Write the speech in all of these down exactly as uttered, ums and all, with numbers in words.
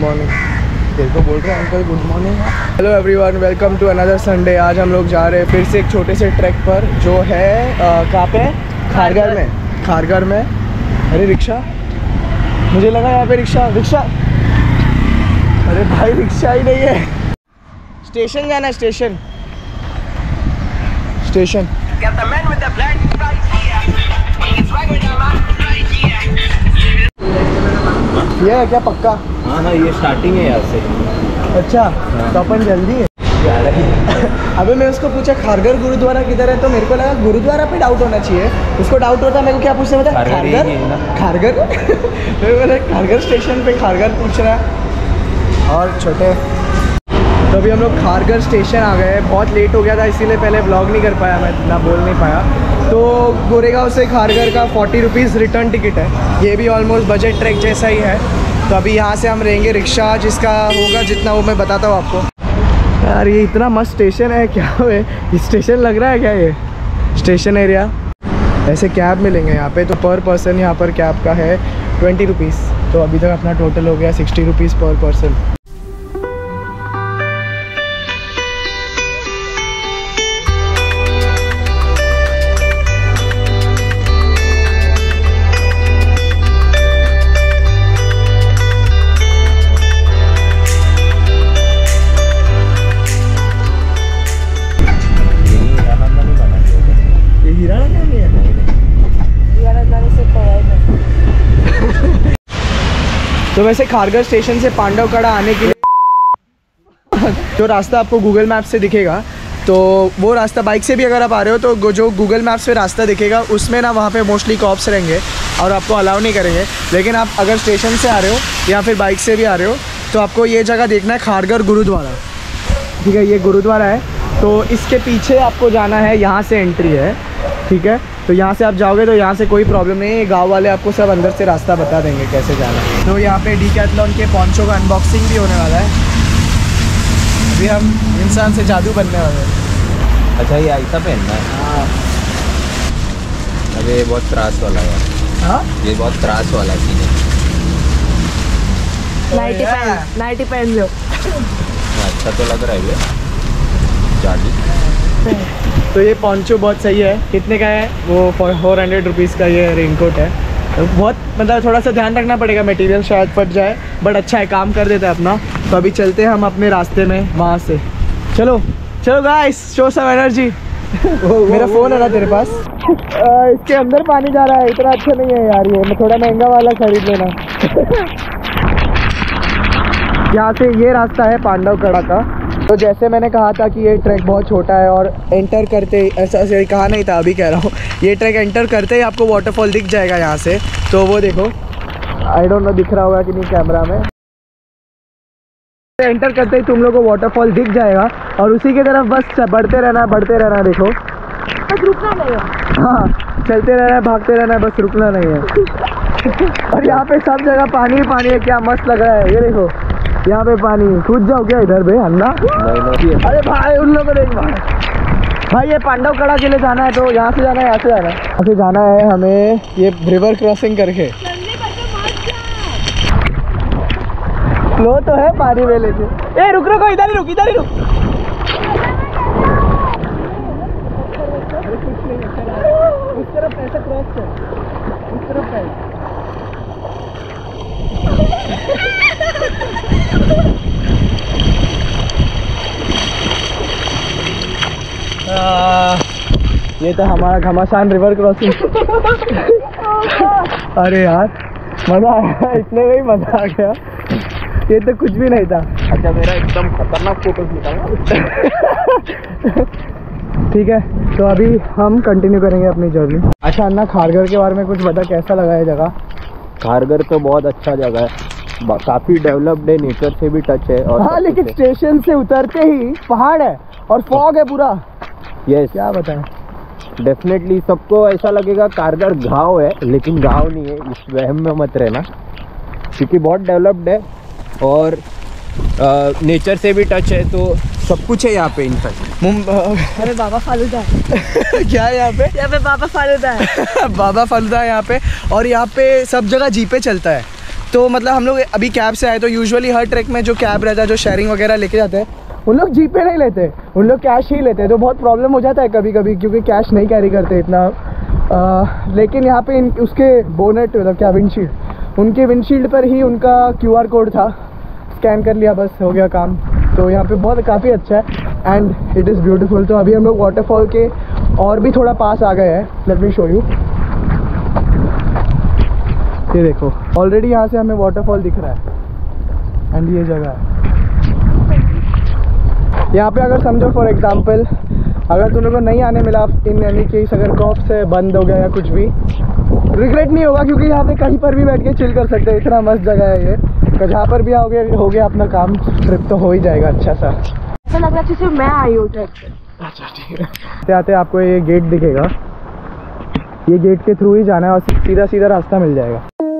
Morning. देखो बोल रहे हैं uncle good morning. Hello everyone, welcome to another Sunday. आज हम लोग जा रहे हैं फिर से एक छोटे से ट्रैक पर जो है कहाँ पे? खारघर में। खारघर में। अरे रिक्शा, मुझे लगा यहाँ पे रिक्शा रिक्शा अरे भाई रिक्शा ही नहीं है। स्टेशन जाना है, स्टेशन स्टेशन। ये है क्या पक्का? हाँ हाँ, ये स्टार्टिंग है यहाँ से। अच्छा हाँ। तो अपन जल्दी है। अबे मैं उसको पूछा खारघर गुरुद्वारा किधर है, तो मेरे को लगा गुरुद्वारा पे डाउट होना चाहिए। उसको डाउट होता मेरे को क्या पूछना था? खारघर खारघर तो मैंने खारघर स्टेशन पे खारघर पूछ रहा है। और छोटे तो अभी हम लोग खारघर स्टेशन आ गए। बहुत लेट हो गया था इसीलिए पहले व्लॉग नहीं कर पाया, मैं इतना बोल नहीं पाया। तो गोरेगांव से खारघर का फोर्टी रुपीज़ रिटर्न टिकट है। ये भी ऑलमोस्ट बजट ट्रैक जैसा ही है। तो अभी यहाँ से हम रहेंगे रिक्शा, जिसका होगा जितना वो मैं बताता हूँ आपको। यार ये इतना मस्त स्टेशन है, क्या है स्टेशन लग रहा है क्या ये स्टेशन एरिया? ऐसे कैब मिलेंगे यहाँ पे। तो पर पर्सन यहाँ पर कैब का है ट्वेंटी रुपीज़। तो अभी तक अपना टोटल हो गया सिक्सटी रुपीज़ पर पर्सन। तो वैसे खारघर स्टेशन से पांडवकड़ा आने के लिए जो रास्ता आपको गूगल मैप से दिखेगा, तो वो रास्ता बाइक से भी अगर आप आ रहे हो तो जो गूगल मैप से रास्ता दिखेगा उसमें ना वहाँ पे मोस्टली कॉप्स रहेंगे और आपको अलाउ नहीं करेंगे। लेकिन आप अगर स्टेशन से आ रहे हो या फिर बाइक से भी आ रहे हो तो आपको ये जगह देखना है, खारघर गुरुद्वारा। ठीक है, ये गुरुद्वारा है। तो इसके पीछे आपको जाना है, यहाँ से एंट्री है। ठीक है, तो यहाँ से आप जाओगे तो यहाँ से कोई प्रॉब्लम नहीं है। गांव वाले आपको सब अंदर से रास्ता बता देंगे कैसे जाना है। तो यहाँ पे डीकैथलॉन के पॉन्चो का अनबॉक्सिंग भी होने वाला है। अभी हम इंसान से जादू बनने वाले हैं। अच्छा, ये ऐसा पहनना है? हाँ। अरे ये बहुत त्रास वाला है। हाँ, ये बहुत त्रास वाला चीज़ है। नाइटी पहन नाइटी पहन लो। अच्छा तो लग रहा है ये जादू। तो ये पॉन्चो बहुत सही है। कितने का है वो? फोर हंड्रेड रुपीज़ का ये रेनकोट है। तो बहुत मतलब थोड़ा सा ध्यान रखना पड़ेगा, मटेरियल शायद फट जाए, बट अच्छा है, काम कर देता है अपना। तो अभी चलते हैं हम अपने रास्ते में वहाँ से। चलो चलो गाइस, शो सम एनर्जी। मेरा फ़ोन है ना तेरे पास? आ, इसके अंदर पानी जा रहा है, इतना अच्छा नहीं है यार। ये मैं थोड़ा महंगा वाला खरीद लेना। यहाँ से ये रास्ता है पांडवकड़ा का। तो जैसे मैंने कहा था कि ये ट्रैक बहुत छोटा है और एंटर करते ऐसा ऐसे कहा नहीं था, अभी कह रहा हूँ। ये ट्रैक एंटर करते ही आपको वाटरफॉल दिख जाएगा यहाँ से। तो वो देखो, आई डोंट नो दिख रहा होगा कि नहीं कैमरा में। एंटर करते ही तुम लोग को वाटरफॉल दिख जाएगा और उसी की तरफ बस बढ़ते रहना बढ़ते रहना। देखो बस रुकना नहीं है। हाँ, चलते रहना है, भागते रहना है, बस रुकना नहीं है। और यहाँ पे सब जगह पानी ही पानी है। क्या मस्त लग रहा है, ये देखो यहाँ पे पानी। कूद जाओ क्या इधर पे अन्ना? अरे भाई उन लोगों को देख भाई। भाई ये पांडवकड़ा के लिए जाना है, तो यहाँ से जाना है, यहाँ से जाना है, यहाँ से जाना है हमें, ये रिवर क्रॉसिंग करके। फ्लो तो है पानी में लेके। ए रुक रुको, इधर ही रुक, इधर ही रुक। उस तरफ ऐसे क्रॉस कर, उस तरफ है। आ, ये तो हमारा घमासान रिवर क्रॉसिंग। अरे यार मज़ा आया, इतने में ही मज़ा आ गया। ये तो कुछ भी नहीं था। अच्छा, मेरा एकदम खतरनाक फोटो निकाला। ठीक है, तो अभी हम कंटिन्यू करेंगे अपनी जर्नी। अच्छा अन्ना, खारघर के बारे में कुछ बता, कैसा लगा ये जगह? खारघर तो बहुत अच्छा जगह है, काफ़ी डेवलप्ड है, नेचर से भी टच है। और हाँ, लेकिन स्टेशन से उतरते ही पहाड़ है और फॉग है पूरा। यस, क्या बताएं। डेफिनेटली सबको ऐसा लगेगा खारघर गाँव है, लेकिन गाँव नहीं है, इस वहम में मत रहना, क्योंकि बहुत डेवलप्ड है और नेचर से भी टच है। तो सब कुछ है यहाँ पे इनफैक्ट। अरे बाबा फालूदा है। क्या है यहाँ पे? यहाँ पे बाबा फालूदा है। बाबा फालूदा है यहाँ पे। और यहाँ पे सब जगह जीपे चलता है। तो मतलब हम लोग अभी कैब से आए, तो यूजुअली हर ट्रैक में जो कैब रहता है, जो शेयरिंग वगैरह लेके जाते हैं, उन लोग जी पे नहीं लेते, उन लोग कैश ही लेते हैं। तो बहुत प्रॉब्लम हो जाता है कभी कभी, क्योंकि कैश नहीं कैरी करते इतना। आ, लेकिन यहाँ पे इन, उसके बोनेट मतलब क्या विंडशील्ड, उनके विंडशील्ड पर ही उनका क्यू आर कोड था, स्कैन कर लिया, बस हो गया काम। तो यहाँ पे बहुत काफ़ी अच्छा है एंड इट इज़ ब्यूटीफुल। तो अभी हम लोग वाटरफॉल के और भी थोड़ा पास आ गए हैं। Let me show you. ये देखो, ऑलरेडी यहाँ से हमें वाटरफॉल दिख रहा है एंड ये जगह है यहाँ पे। अगर समझो फॉर एग्जांपल, अगर तुम लोगों को नहीं आने मिला इन एनी केस, अगर कॉप से बंद हो गया या कुछ भी, रिग्रेट नहीं होगा, क्योंकि यहाँ पे कहीं पर भी बैठ के चिल कर सकते हैं। इतना मस्त जगह है ये, तो जहाँ पर भी आओगे हो गया अपना काम, ट्रिप तो हो ही जाएगा अच्छा सा। ऐसा लग रहा है जैसे मैं आई हूँ ट्रैक पे। अच्छा ठीक है। आते आते आपको ये गेट दिखेगा, ये गेट के थ्रू ही जाना है और सीधा सीधा रास्ता मिल जाएगा।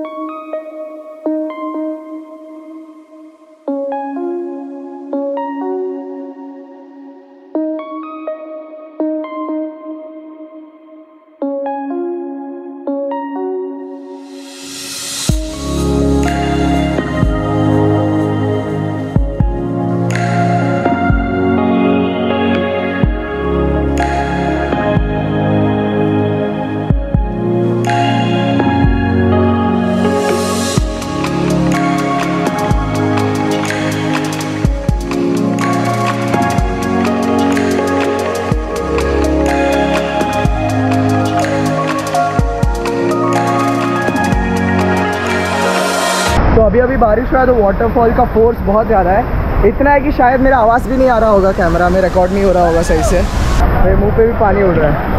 तो अभी अभी बारिश हुआ है, तो वाटरफॉल का फोर्स बहुत ज़्यादा है। इतना है कि शायद मेरा आवाज़ भी नहीं आ रहा होगा, कैमरा में रिकॉर्ड नहीं हो रहा होगा सही से। मेरे मुंह पे भी पानी उड़ रहा है।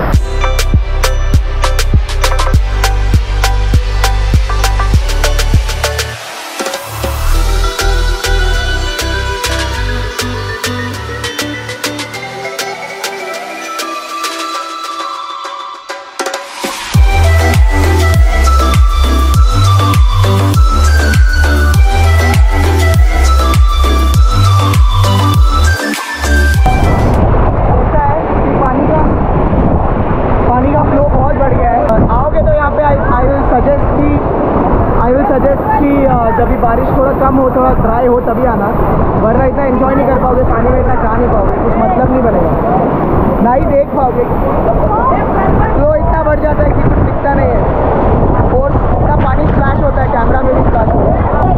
जब भी बारिश थोड़ा कम हो, थोड़ा ड्राई हो, तभी आना, वरना इतना एंजॉय नहीं कर पाओगे पानी में, इतना जा नहीं पाओगे, कुछ मतलब नहीं बनेगा, ना ही देख पाओगे। तो इतना बढ़ जाता है कि कुछ दिखता नहीं है, और इतना पानी स्प्लैश होता है, कैमरा में भी स्प्लैश होता है।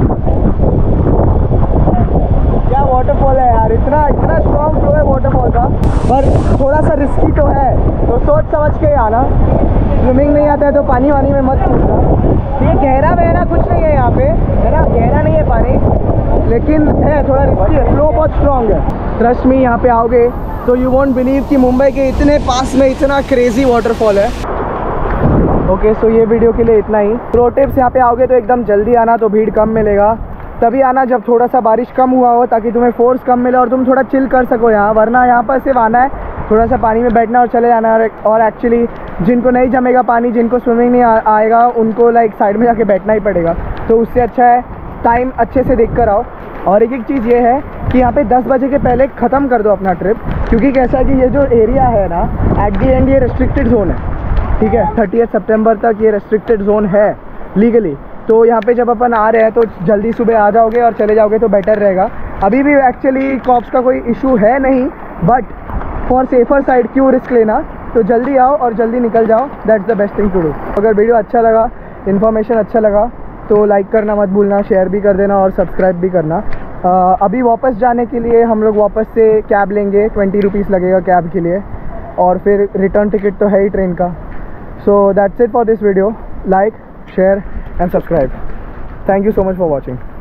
क्या वाटरफॉल है यार, इतना इतना स्ट्रॉन्ग फ्लो है वाटरफॉल का, पर थोड़ा सा रिस्की तो है, तो सोच समझ के ही आना। स्विमिंग नहीं आता है तो पानी वानी में मत कूदना। ये गहरा वहरा कुछ नहीं है यहाँ पे, है ना, गहरा नहीं है पानी, लेकिन है थोड़ा रिस्की है, फ्लो बहुत स्ट्रॉन्ग है। ट्रस्ट में यहाँ पे आओगे तो यू वोंट बिलीव कि मुंबई के इतने पास में इतना क्रेजी वाटरफॉल है। ओके, सो ये वीडियो के लिए इतना ही। प्रो टिप्स, यहाँ पे आओगे तो एकदम जल्दी आना, तो भीड़ कम मिलेगा। तभी आना जब थोड़ा सा बारिश कम हुआ हो, ताकि तुम्हें फोर्स कम मिले और तुम थोड़ा चिल कर सको यहाँ, वरना यहाँ पर सिर्फ आना है, थोड़ा सा पानी में बैठना और चले जाना है। और एक्चुअली जिनको नहीं जमेगा पानी, जिनको स्विमिंग नहीं आ, आएगा, उनको लाइक साइड में जाके बैठना ही पड़ेगा। तो उससे अच्छा है टाइम अच्छे से देख कर आओ। और एक एक चीज़ ये है कि यहाँ पे दस बजे के पहले ख़त्म कर दो अपना ट्रिप, क्योंकि कैसा है कि ये जो एरिया है ना, एट दी एंड ये रेस्ट्रिक्टेड जोन है, ठीक है। थर्टियथ सितंबर तक ये रेस्ट्रिक्टेड जोन है लीगली। तो यहाँ पे जब अपन आ रहे हैं तो जल्दी सुबह आ जाओगे और चले जाओगे तो बेटर रहेगा। अभी भी एक्चुअली कॉप्स का कोई इशू है नहीं, बट फॉर सेफर साइड क्यों रिस्क लेना, तो जल्दी आओ और जल्दी निकल जाओ, that's the best thing to do. अगर वीडियो अच्छा लगा, इन्फॉर्मेशन अच्छा लगा, तो लाइक करना मत भूलना, शेयर भी कर देना और सब्सक्राइब भी करना। आ, अभी वापस जाने के लिए हम लोग वापस से कैब लेंगे, ट्वेंटी रुपीज़ लगेगा कैब के लिए, और फिर रिटर्न टिकट तो है ही ट्रेन का। So that's it for this video. Like, share and subscribe. Thank you so much for watching.